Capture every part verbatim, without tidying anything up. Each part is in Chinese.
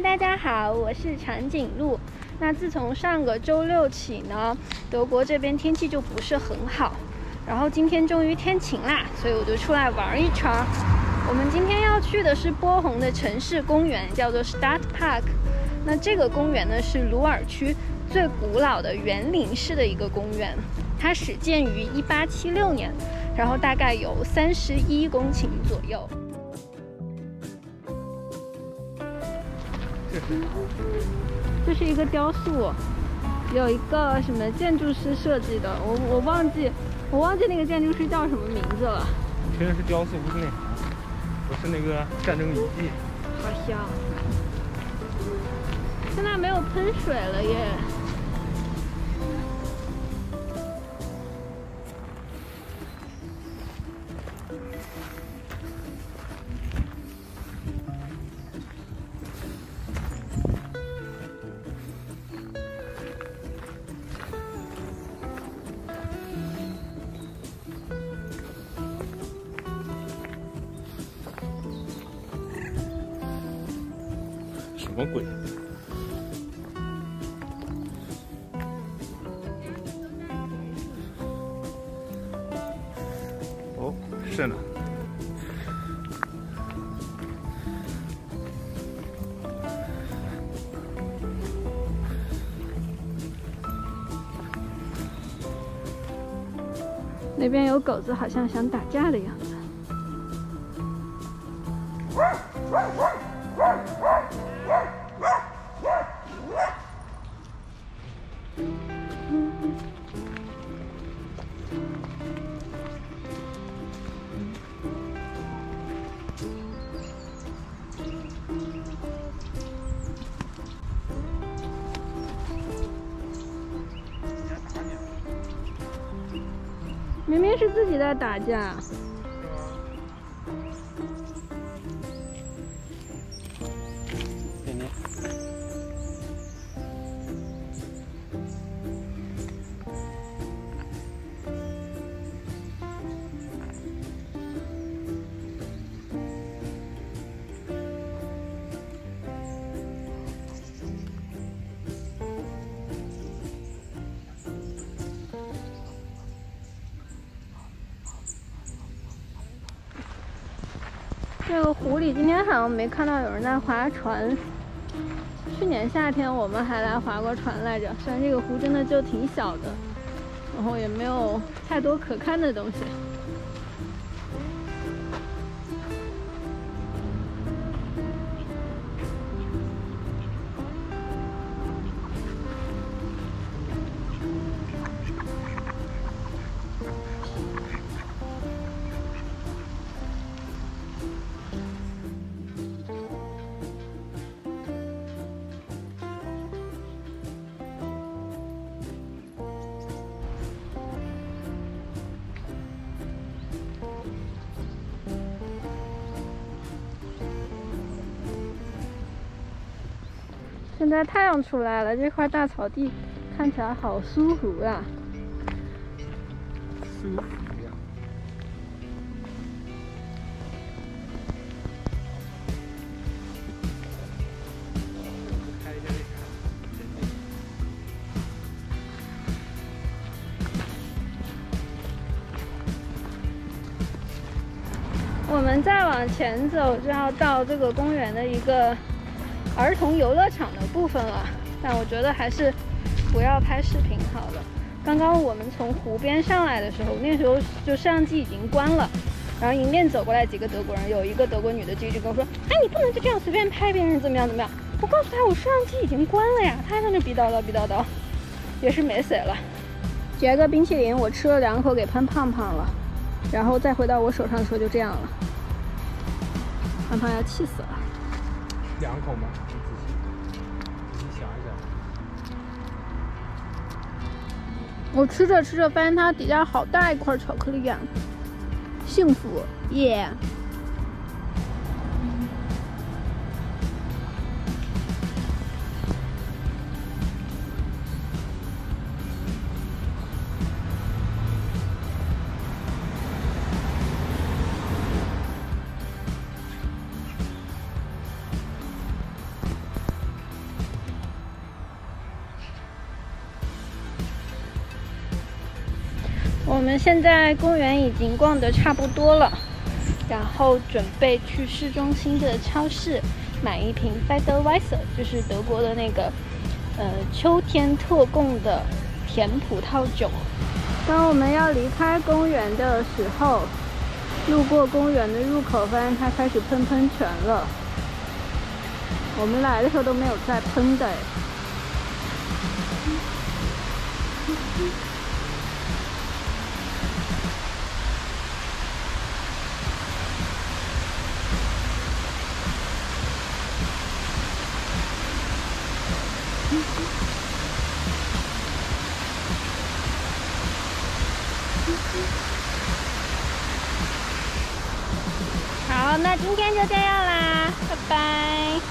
大家好，我是长颈鹿。那自从上个周六起呢，德国这边天气就不是很好，然后今天终于天晴啦，所以我就出来玩一圈。我们今天要去的是波鸿的城市公园，叫做 Stadtpark。那这个公园呢是鲁尔区最古老的园林式的一个公园，它始建于一八七六年，然后大概有三十一公顷左右。这是一个雕塑，有一个什么建筑师设计的，我我忘记我忘记那个建筑师叫什么名字了。 确实是雕塑，不是那啥，不是那个战争遗迹。 好像现在没有喷水了耶。 什么鬼？哦，是呢。 那边有狗子，好像想打架的样子。明明是自己在打架。 点点。 这个湖里今天好像没看到有人在划船。去年夏天我们还来划过船来着，虽然这个湖真的就挺小的，然后也没有太多可看的东西。现在太阳出来了，这块大草地看起来好舒服啊！ 舒服呀！ 我们再往前走，就要到这个公园的一个儿童游乐场的部分了，但我觉得还是不要拍视频好了。刚刚我们从湖边上来的时候，那时候就摄像机已经关了，然后迎面走过来几个德国人，有一个德国女的就一直跟我说：“哎，你不能就这样随便拍别人，怎么样怎么样？”我告诉他我摄像机已经关了呀，他在那逼叨叨逼叨叨，也是没谁了。嚼个冰淇淋，我吃了两口给喷胖胖了，然后再回到我手上的时候就这样了，胖胖要气死了。 两口吗？你仔细仔细想一想。 我吃着吃着发现它底下好大一块巧克力呀，幸福耶！ Yeah 我们现在公园已经逛得差不多了，然后准备去市中心的超市买一瓶 Federweiser， 就是德国的那个呃秋天特供的甜葡萄酒。当我们要离开公园的时候，路过公园的入口，发现它开始喷喷泉了。我们来的时候都没有在喷的。好，那今天就这样啦，拜拜。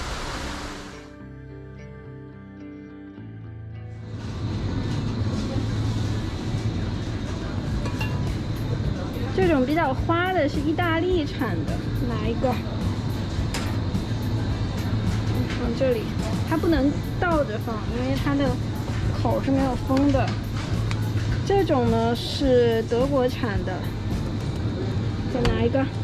这种比较花的是意大利产的，拿一个？放这里，它不能倒着放，因为它的口是没有封的。这种呢是德国产的，再拿一个。